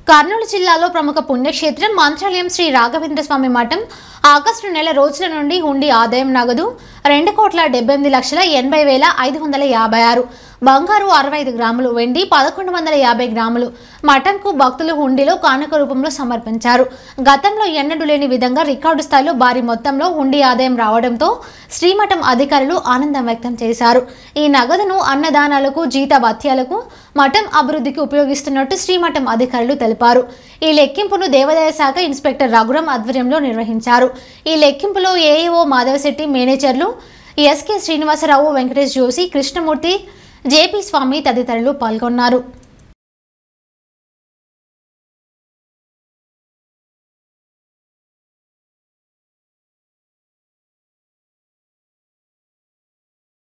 కర్నూలు జిల్లాలో ప్రముఖ పుణ్యక్షేత్రం మంత్రాలయం శ్రీ రాఘవేంద్ర స్వామి మఠం ఆగస్టు నెల రోజుల నుండి హుండీ ఆదాయం నగదు 2,78,80,556 బంగారు 65 గ్రాములు వెండి 1150 గ్రాములు మఠంకు భక్తులు హుండీలో కానుక రూపంలో సమర్పించారు. గతంలో ఎన్నడూ లేని విధంగా రికార్డు స్థాయిలో భారీ మొత్తంలో హుండీ ఆదాయం రావడంతో శ్రీమఠం అధికారులు ఆనందం వ్యక్తం చేశారు. ఈ నగదును అన్నదానాలకు జీతభత్యాలకు మఠం అభివృద్ధికి ఉపయోగిస్తున్నట్టు శ్రీమఠం అధికారులు తెలిపారు. ఈ లెక్కింపును దేవాదాయ శాఖ ఇన్స్పెక్టర్ రఘురాం ఆధ్వర్యంలో నిర్వహించారు. ఈ లెక్కింపులో ఏఏఓ మాధవశెట్టి, మేనేజర్లు ఎస్కే శ్రీనివాసరావు, వెంకటేష్ జోషి, కృష్ణమూర్తి, జేపీ స్వామి తదితరులు పాల్గొన్నారు.